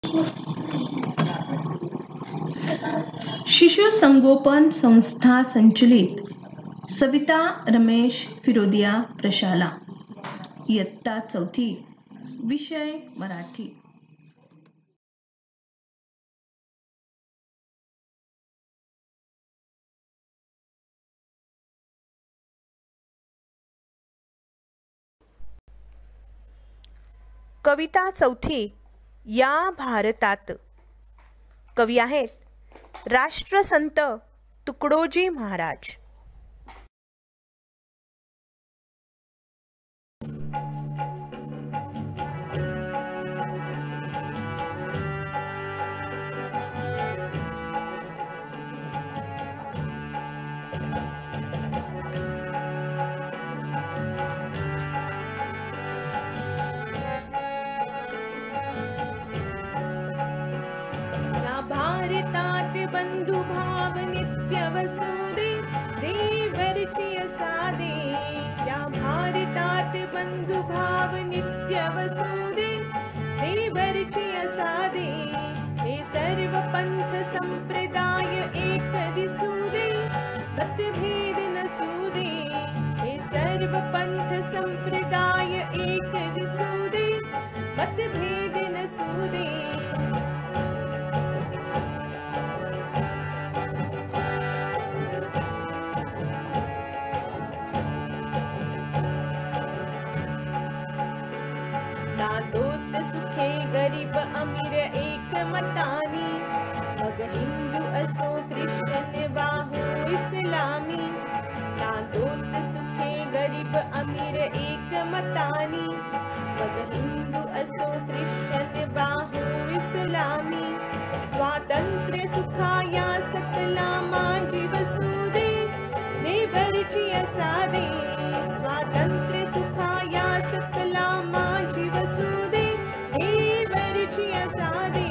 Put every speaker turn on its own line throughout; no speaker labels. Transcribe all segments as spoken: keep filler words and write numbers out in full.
शिशु संगोपन संस्था संचलित सविता रमेश फिरोदिया प्रशाला, इयत्ता चौथी, विषय मराठी.
कविता चौथी. या भारतात. कवी आहेत राष्ट्रसंत तुकडोजी महाराज.
भारतात बंधुभाव नित्य वसुदे, देवरची सादे. या भारतात बंधुभाव नित्य वसुदे, देवरची सादे. हे सर्व पंथ संप्रदाय एक दिसुदे, मतभेद नसुदे. हे सर्व पंथ संप्रदाय एक दिसुदे, मतभेद नसुदे. नातोत सुखे गरीब अमीर एक मतानी, मग हिंदू असो ख्रिश्चन वाहू इस्लामी. नातोत सुखे गरीब अमीर एक मतानी, मग हिंदू असो ख्रिश्चन वाहू इस्लामी. स्वातंत्र्य सुखाया सकला माझी वसुदे, देवरची सादे. स्वातंत्र्य सुखाया सकला माझी वसुदे, देवरची सादे.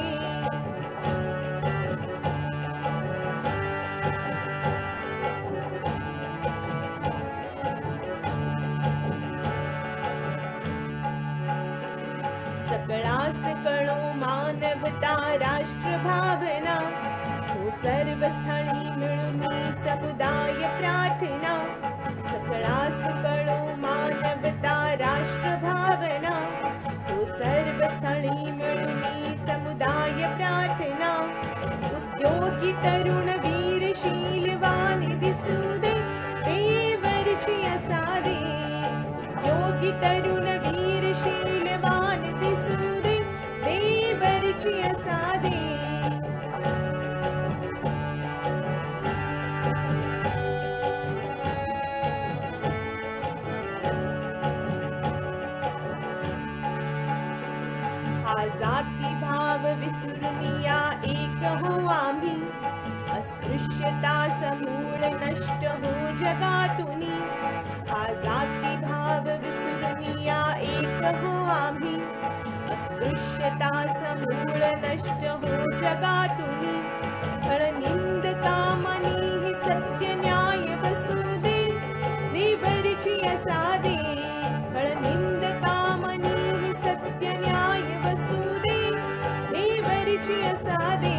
सकळा सकळो मानवता राष्ट्र भावना, हो सर्व स्थळी मिळून समुदाय प्रार्थना. सकळा सकळो मानवता राष्ट्र भावना, हो सर्व स्थळी मिळून समुदाय प्रार्थना. उद्योगी तरुण वीर शीलवान दिसुदे, देवरची सादे. उद्योगी तरुण वीर शीलवान दिसुदे, देवरची सादे. हा जाती भाव विसरून या एक हो आम्ही, अस्पृश्यता समूळ नष्ट हो जगातुनी. हा जाती भाव विसरून या एक हो आम्ही, अस्पृश्यता समूळ नष्ट हो जगातुनी. फळनिंद कामनी ही सत्य न्याय वसुदे, देवरची सादे. फळनिंद कामनी ही सत्य न्याय वसुदे, देवरची सादे.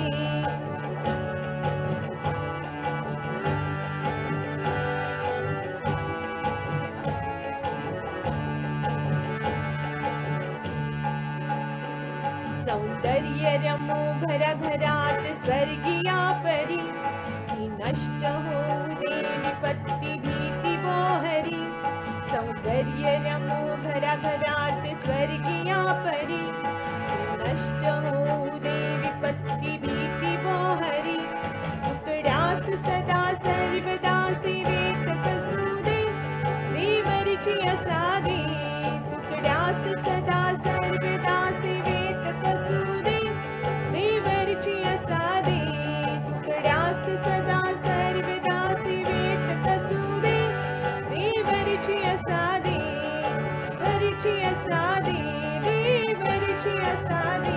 सौंदर्य रमो घरा घरात स्वर्गीया परी, ही नष्ट होऊ दे विपत्ती भीती बोहरी. सौंदर्य रमो घरा घरात स्वर्गीया परी, ही नष्ट होऊ दे विपत्ती भीती बोहरी. तुकड्यास सदा सर्वदा सेवेत कसुदे, देवरची सादे. तुकड्यास सदा सर्वदा सेवेत कसुदे, देवरची सादे. तुकड्यास सदा सर्वदा सेवेत कसुदे, देवरची सादे. वरची सादे, देवरची सादे.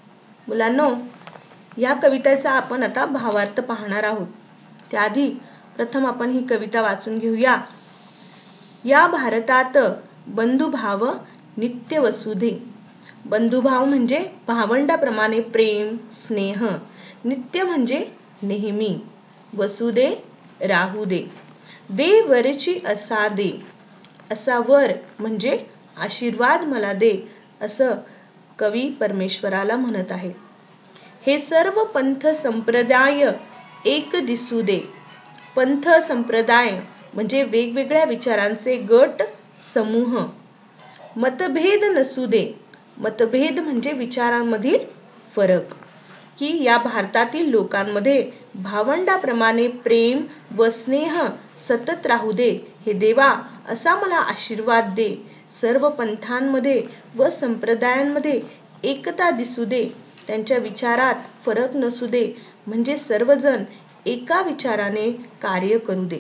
मुलांनो, या कवितेचा आपण आता भावार्थ पाहणार आहोत. त्याआधी प्रथम आपण ही कविता वाचून घेऊया. या भारतात बंधुभाव नित्य वसुधे. बंधुभाव म्हणजे भावंडाप्रमाणे प्रेम स्नेह, नित्य म्हणजे नेहमी, वसुदे राहू दे. दे वरची असा दे, असा वर म्हणजे आशीर्वाद मला दे, असं कवी परमेश्वराला म्हणत आहे. हे सर्व पंथ संप्रदाय एक दिसू दे. पंथ संप्रदाय म्हणजे वेगवेगळ्या विचारांचे गट समूह. मतभेद नसू दे. मतभेद म्हणजे विचारांमधील फरक. की या भारतातील लोकांमध्ये भावंडाप्रमाणे प्रेम व स्नेह सतत राहू दे. हे देवा असा मला आशीर्वाद दे. सर्व पंथांमध्ये व संप्रदायांमध्ये एकता दिसू दे. त्यांच्या विचारात फरक नसू दे. म्हणजे सर्वजण एका विचाराने कार्य करू दे.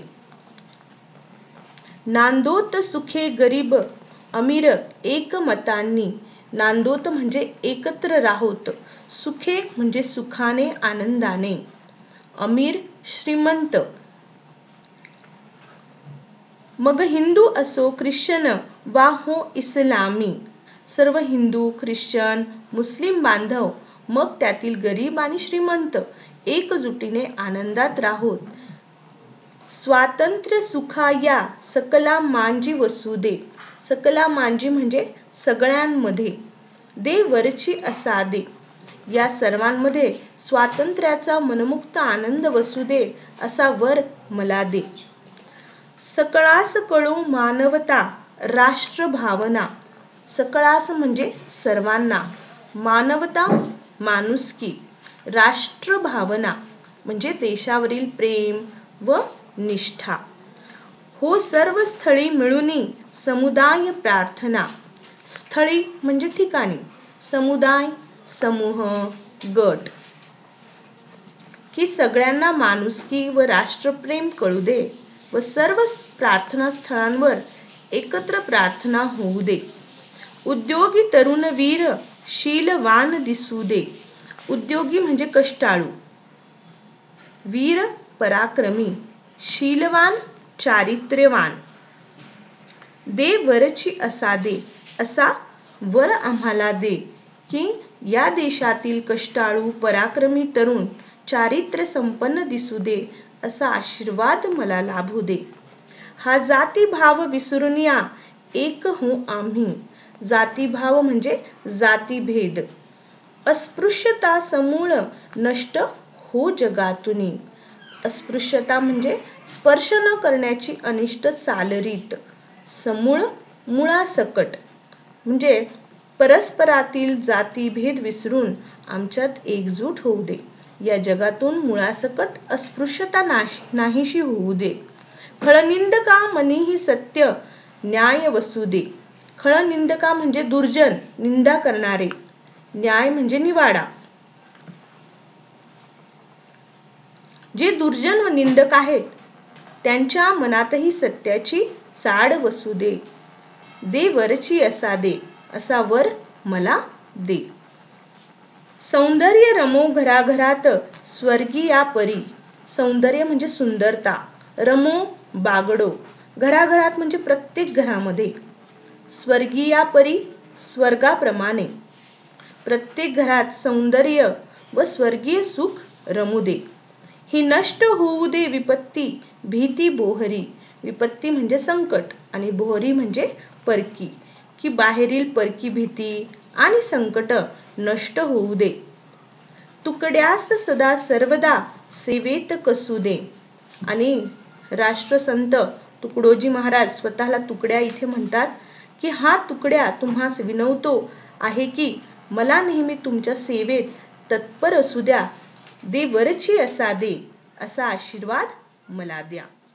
नांदोत सुखे गरीब अमीर एकमतांनी. नांदोत म्हणजे एकत्र राहोत. सुखे म्हणजे सुखाने आनंदाने. अमीर श्रीमंत. मग हिंदू असो ख्रिश्चन वा हो इस्लामी. सर्व हिंदू ख्रिश्चन मुस्लिम बांधव मग त्यातील गरीब आणि श्रीमंत एकजुटीने आनंदात राहोत. स्वातंत्र्य सुखा या सकला मांजी वसू दे. सकला मांजी म्हणजे सगळ्यांमध्ये. दे वरची असा दे. या सर्वांमध्ये स्वातंत्र्याचा मनमुक्त आनंद वसू दे, असा वर मला दे. सकळास कळो मानवता राष्ट्र भावना. सकळास म्हणजे सर्वांना, मानवता माणुसकी, राष्ट्र भावना म्हणजे देशावरील प्रेम व निष्ठा. हो सर्व स्थळी मिळूनी समुदाय प्रार्थना. स्थळी म्हणजे ठिकाणी, समुदाय समूह गट. की सगळ्यांना माणुसकी व राष्ट्रप्रेम कळू दे व सर्व प्रार्थना स्थळांवर एकत्र प्रार्थना होऊ दे. उद्योगी तरुण वीर शीलवान दिसू दे. उद्योगी म्हणजे कष्टाळू, वीर पराक्रमी, शीलवान चारित्र्यवान. दे वरची असा दे, असा वर आम्हाला दे. की या देशातील कष्टाळू पराक्रमी तरुण चारित्र्य संपन्न दिसू दे, असा आशीर्वाद मला लाभू दे. हा जातीभाव विसरून या एक हो आम्ही. जातीभाव म्हणजे जातीभेद. अस्पृश्यता समूळ नष्ट हो जगातून. अस्पृश्यता म्हणजे स्पर्श न करण्याची अनिष्ट चालरीत. समूळ मुळासकट म्हणजे परस्परातील जातीभेद विसरून आमच्यात एकजूट होऊ दे. या जगातून मुळासकट अस्पृश्यता नाश नाहीशी होऊ दे. खळनिंदका मनीही सत्य न्याय वसू दे. खळनिंदका म्हणजे दुर्जन, निंदा करणारे. न्याय म्हणजे निवाडा. जे दुर्जन व निंदक आहेत त्यांच्या मनातही सत्याची चाड वसू दे. दे वरची असा दे, असा वर मला दे. सौंदर्य रमो घराघरात स्वर्गीया परी. सौंदर्य म्हणजे सुंदरता, रमो बागडो, घराघरात म्हणजे प्रत्येक घरामध्ये. स्वर्गीया परी स्वर्गाप्रमाणे. प्रत्येक घरात सौंदर्य व स्वर्गीय सुख रमू दे. ही नष्ट होऊ दे विपत्ती भीती बोहरी. विपत्ती म्हणजे संकट आणि बोहरी म्हणजे परकी. की बाहेरील परकी भीती आणि संकट नष्ट होऊ दे. तुकड्यास सदा सर्वदा सेवेत कसू दे. आणि राष्ट्रसंत तुकडोजी महाराज स्वतःला तुकड्या इथे म्हणतात की हा तुकड्या तुम्हास विनवतो आहे की मला नेहमी तुमच्या सेवेत तत्पर असू द्या. दे वरची असा दे, असा आशीर्वाद मला द्या.